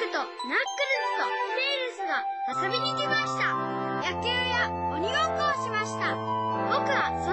とナックルズとテイルスが遊びに来ました。野球や鬼ごっこをしました。僕は